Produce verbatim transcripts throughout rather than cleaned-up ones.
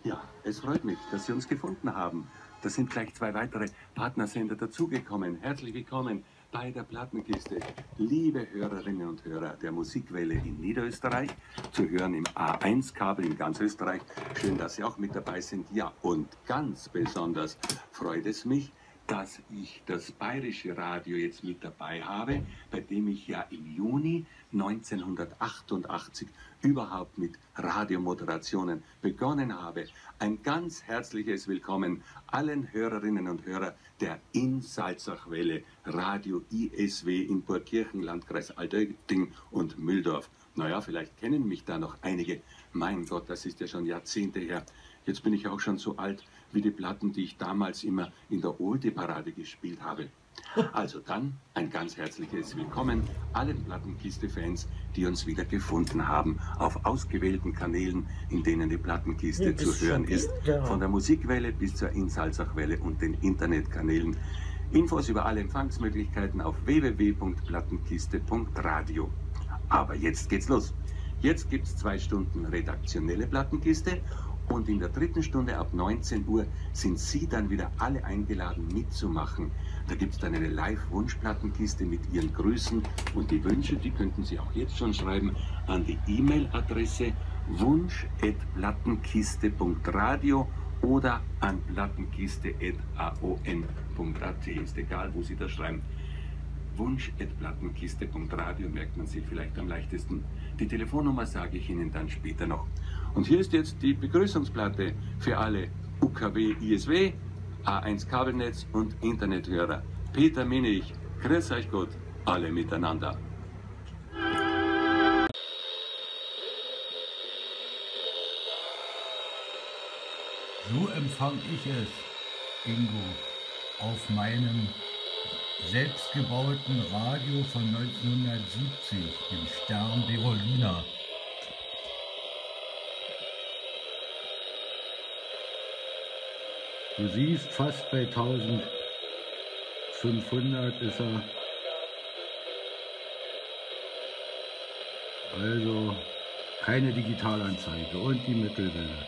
Ja, es freut mich, dass Sie uns gefunden haben. Da sind gleich zwei weitere Partnersender dazugekommen. Herzlich willkommen bei der Plattenkiste. Liebe Hörerinnen und Hörer der Musikwelle in Niederösterreich, zu hören im A eins Kabel in ganz Österreich. Schön, dass Sie auch mit dabei sind. Ja, und ganz besonders freut es mich, dass ich das Bayerische Radio jetzt mit dabei habe, bei dem ich ja im Juni neunzehnhundertachtundachtzig überhaupt mit Radiomoderationen begonnen habe. Ein ganz herzliches Willkommen allen Hörerinnen und Hörern der in Salzachwelle Radio I S W in Burgkirchen, Landkreis Altötting und Mühldorf. Naja, vielleicht kennen mich da noch einige. Mein Gott, das ist ja schon Jahrzehnte her. Jetzt bin ich auch schon so alt wie die Platten, die ich damals immer in der Oldie-Parade gespielt habe. Also dann ein ganz herzliches Willkommen allen Plattenkiste-Fans, die uns wieder gefunden haben auf ausgewählten Kanälen, in denen die Plattenkiste Ja, zu hören ist. ja. Von der Musikwelle bis zur Insalzachwelle und den Internetkanälen. Infos über alle Empfangsmöglichkeiten auf w w w punkt plattenkiste punkt radio. Aber jetzt geht's los. Jetzt gibt's zwei Stunden redaktionelle Plattenkiste. Und in der dritten Stunde ab neunzehn Uhr sind Sie dann wieder alle eingeladen mitzumachen. Da gibt es dann eine Live-Wunschplattenkiste mit Ihren Grüßen und die Wünsche, die könnten Sie auch jetzt schon schreiben an die E-Mail-Adresse wunsch at plattenkiste punkt radio oder an plattenkiste at a o n punkt a t. Ist egal, wo Sie das schreiben. wunsch at plattenkiste punkt radio merkt man sich vielleicht am leichtesten. Die Telefonnummer sage ich Ihnen dann später noch. Und hier ist jetzt die Begrüßungsplatte für alle U K W I S W, A eins Kabelnetz und Internethörer. Peter Minich, grüß euch Gott, alle miteinander. So empfang ich es, Ingo, auf meinem selbstgebauten Radio von neunzehnhundertsiebzig, dem Stern Berolina. Du siehst, fast bei eintausendfünfhundert ist er. Also keine Digitalanzeige und die Mittelwelle.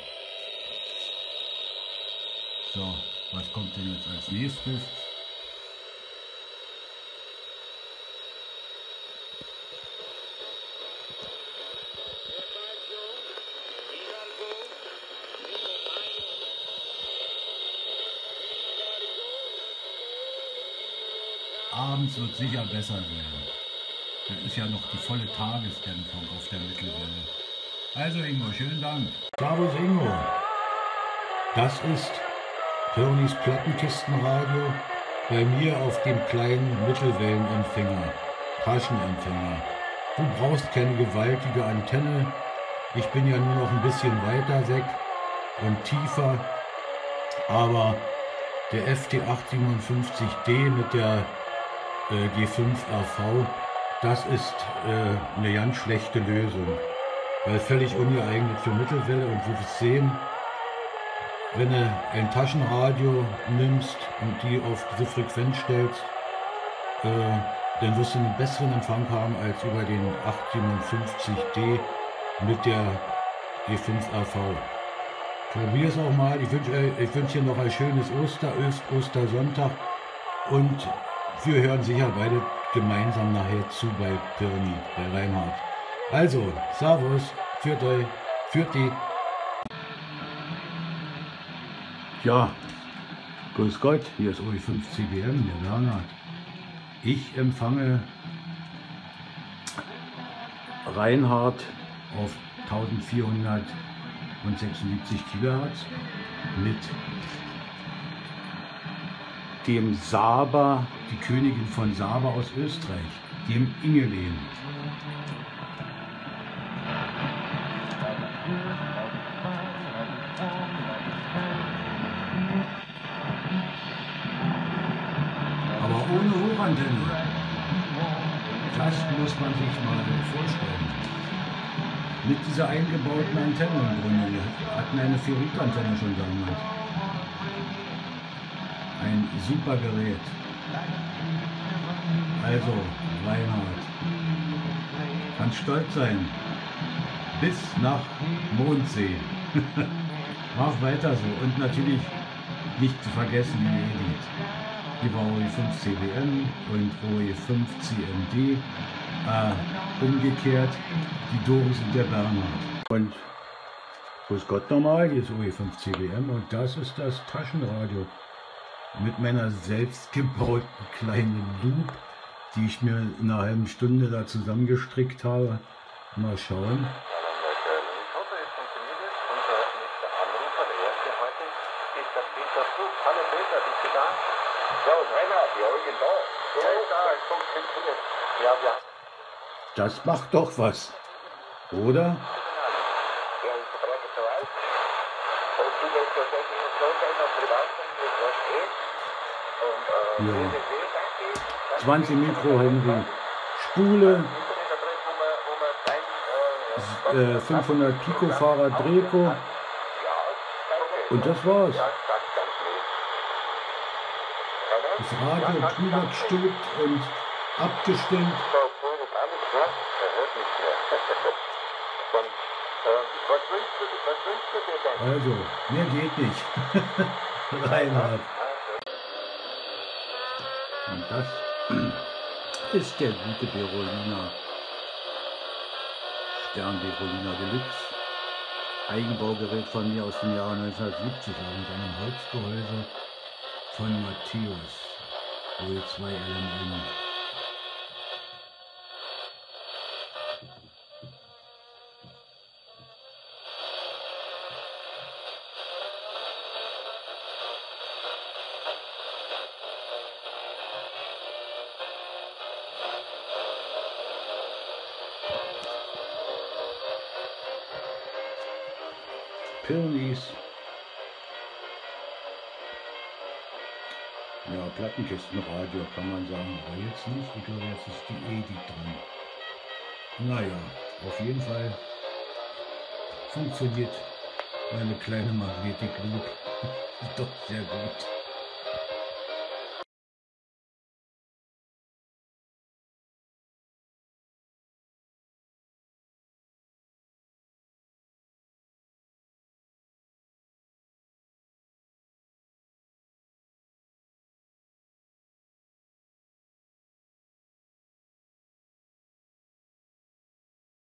So, was kommt denn jetzt als nächstes? Abends wird sicher besser sein. Das ist ja noch die volle Tagesdämpfung auf der Mittelwelle. Also Ingo, schönen Dank. Servus Ingo. Das ist Pirnis Plattenkistenradio bei mir auf dem kleinen Mittelwellenempfänger, Taschenempfänger. Du brauchst keine gewaltige Antenne. Ich bin ja nur noch ein bisschen weiter weg und tiefer. Aber der F T achthundertsiebenundfünfzig D mit der G fünf R V, das ist äh, eine ganz schlechte Lösung, weil völlig ungeeignet für Mittelwelle. Und wir sehen, wenn du ein Taschenradio nimmst und die auf diese Frequenz stellst, äh, dann wirst du einen besseren Empfang haben als über den achthundertsiebenundfünfzig D mit der G fünf R V. Probier es auch mal. Ich wünsche ich wünsch dir noch ein schönes Oster, Ostersonntag und wir hören sicher beide gemeinsam nachher zu bei Pirni, bei Reinhard. Also, Servus, führt euch, führt die. Ja, grüß Gott, hier ist O E fünf C B M, der Bernhard. Ich empfange Reinhard auf eintausendvierhundertsechsundsiebzig Kilohertz mit dem Saba, die Königin von Saba aus Österreich, dem Ingelehen. Aber ohne Hochantenne. Das muss man sich mal vorstellen. Mit dieser eingebauten Antenne im Grunde. Wir hatten eine Ferritantenne schon damals. Ein super Gerät. Also, Reinhard, kannst stolz sein. Bis nach Mondsee. Mach weiter so. Und natürlich nicht zu vergessen die Edith. Die war O E fünf C B M und O E fünf C M D. Äh, umgekehrt die Doris und der Bernhard. Und grüß Gott nochmal, hier ist O E fünf C B M und das ist das Taschenradio mit meiner selbstgebauten kleinen Loop, die ich mir in einer halben Stunde da zusammengestrickt habe. Mal schauen. Das macht doch was, oder? Ja. zwanzig Mikro Henry, Spule, äh, fünfhundert Pico-Fahrer Dreco und das war's. Das Radio drüber gestülpt und abgestimmt. Also, mehr geht nicht. Reinhard. Und das ist der gute Berolina. Stern Berolina Deluxe. Eigenbaugerät von mir aus dem Jahre neunzehnhundertsiebzig mit einem Holzgehäuse von Matthäus. O E zwei L M N. Pyrenees. Ja, Plattenkistenradio kann man sagen, aber jetzt nicht. Ich glaube, jetzt ist die Edith dran. Naja, auf jeden Fall funktioniert meine kleine Magnetik-Loop doch sehr gut.